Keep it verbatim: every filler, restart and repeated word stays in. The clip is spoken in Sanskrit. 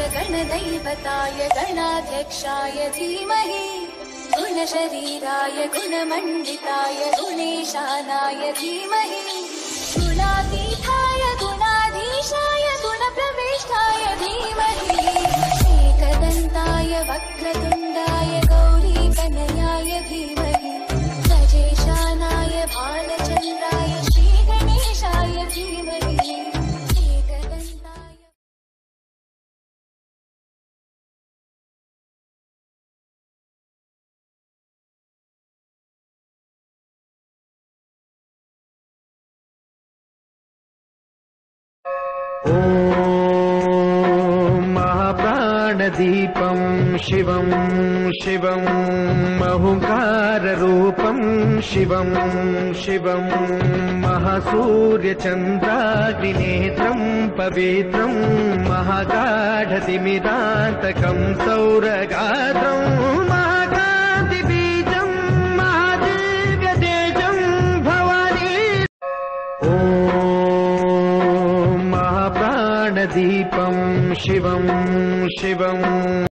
गणदैवताय गणाध्यक्षाय धीमहि गुणशरीराय गुणमण्डिताय गुणेशानाय धीमहि गुणातीताय गुणाधीशाय गुणप्रविष्टाय धीमहि एकदन्ताय वक्रतुण्डाय गौरीतनयाय धीमहि गजेशानाय भालचन्द्राय श्रीगणेशाय धीमहि एकदन्ताय। ॐ महाप्राणदीपं शिवं शिवं महुकाररूपं शिवं शिवं महासूर्यचन्द्राग्निनेत्रं पवित्रं महागाढतिमिरान्तकं सौरगात्रं महाकान्तिबीजं महादिव्यतेजं भवानी। ॐ महाप्राणदीपं शिवं शिवं